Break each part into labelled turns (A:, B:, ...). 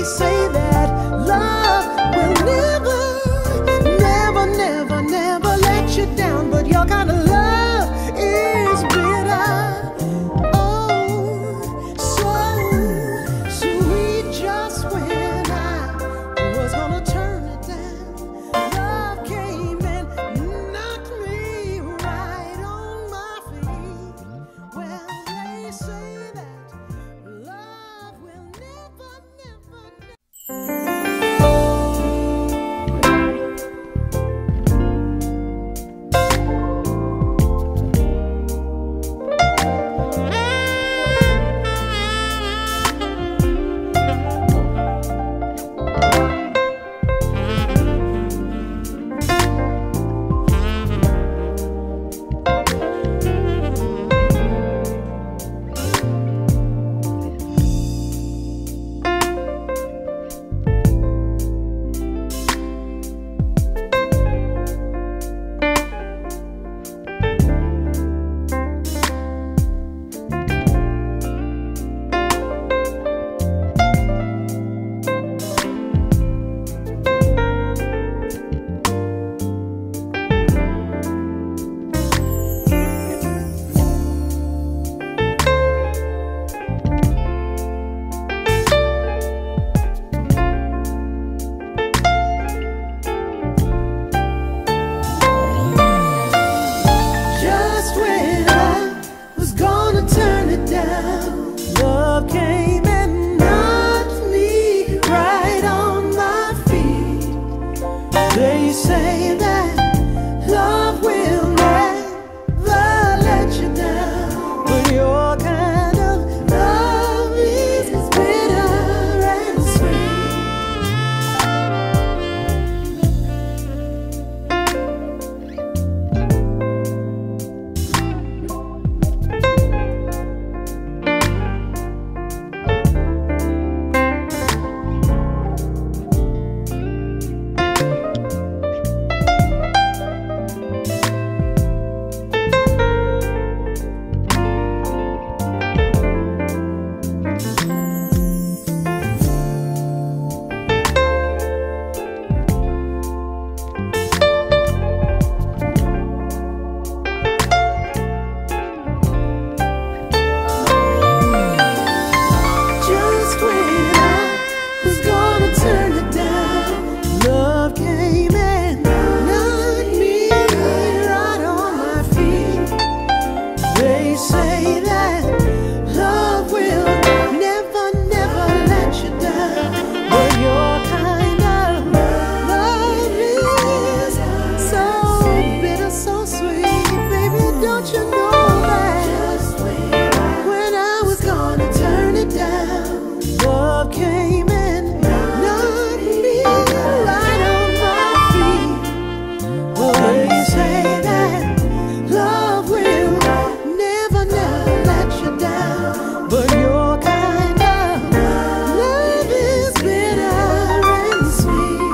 A: say that love will never, never, never, never let you down, but your kind of love is bitter. Oh, so sweet. Just when I was gonna turn it down, love came and knocked me right on my feet. Well, they say that love will never, never, just when I was gonna turn it down, love came and knocked me right on my feet. They say that love will never let you down, but your kind of love is bitter and sweet. Just when I was gonna turn it down, love came and knocked me right on my feet. They say that love will never, never let you down, but your kind of love is so bitter, so sweet. Baby, don't you know that when I was gonna turn it down, love came and knocked me right on my feet. Well, they say that love will never, never let you down, but your kind of love is bitter and sweet.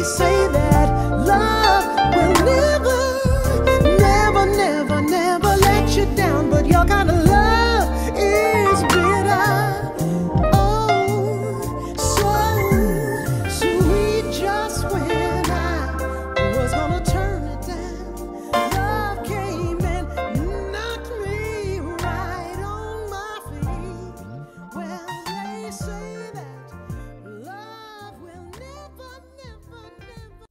A: they say that love will never, never, never, never let you down, but your kind of love is bitter. Oh, so sweet just when I was gonna turn it down. Love came and knocked me right on my feet. Well, they say that love will never, never, never.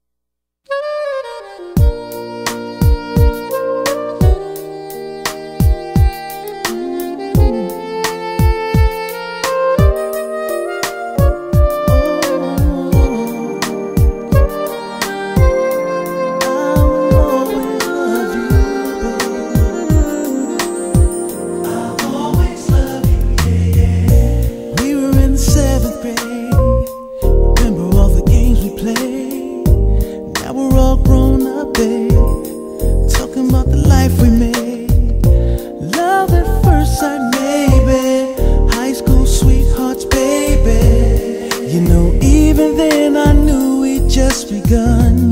B: Even then I knew we'd just begun.